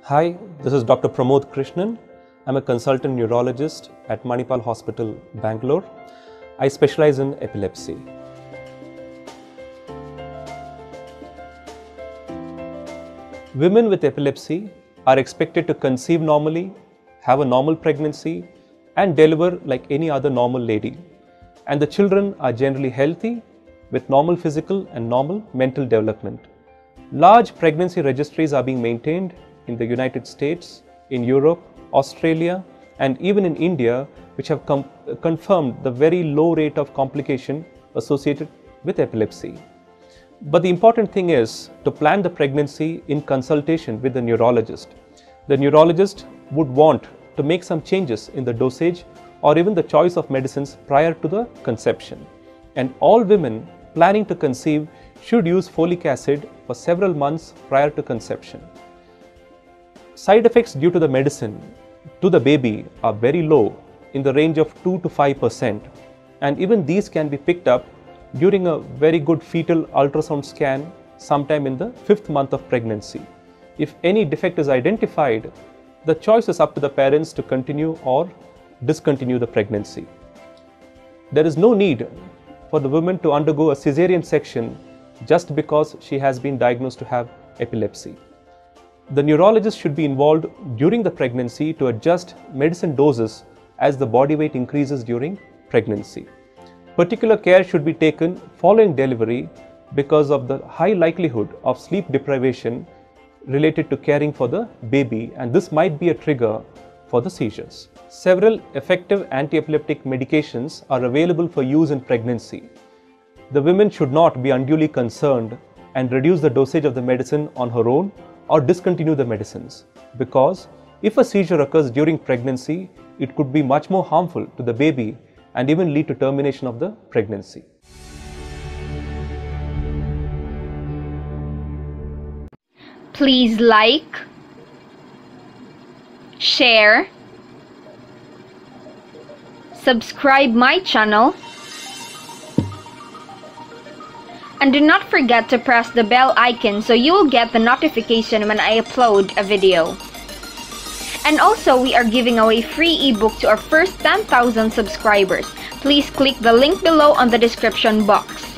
Hi, this is Dr. Pramod Krishnan. I'm a consultant neurologist at Manipal Hospital, Bangalore. I specialize in epilepsy. Women with epilepsy are expected to conceive normally, have a normal pregnancy, and deliver like any other normal lady. And the children are generally healthy with normal physical and normal mental development. Large pregnancy registries are being maintained in the United States, in Europe, Australia, and even in India, which have confirmed the very low rate of complication associated with epilepsy. But the important thing is to plan the pregnancy in consultation with the neurologist. The neurologist would want to make some changes in the dosage or even the choice of medicines prior to the conception. And all women planning to conceive should use folic acid for several months prior to conception. Side effects due to the medicine to the baby are very low, in the range of 2 to 5%, and even these can be picked up during a very good fetal ultrasound scan sometime in the 5th month of pregnancy. If any defect is identified, the choice is up to the parents to continue or discontinue the pregnancy. There is no need for the woman to undergo a cesarean section just because she has been diagnosed to have epilepsy. The neurologist should be involved during the pregnancy to adjust medicine doses as the body weight increases during pregnancy. Particular care should be taken following delivery because of the high likelihood of sleep deprivation related to caring for the baby, and this might be a trigger for the seizures. Several effective anti-epileptic medications are available for use in pregnancy. The women should not be unduly concerned and reduce the dosage of the medicine on her own or discontinue the medicines, because if a seizure occurs during pregnancy, it could be much more harmful to the baby and even lead to termination of the pregnancy. Please like, share, subscribe my channel, and do not forget to press the bell icon so you will get the notification when I upload a video. And also, we are giving away free ebook to our first 10,000 subscribers. Please click the link below on the description box.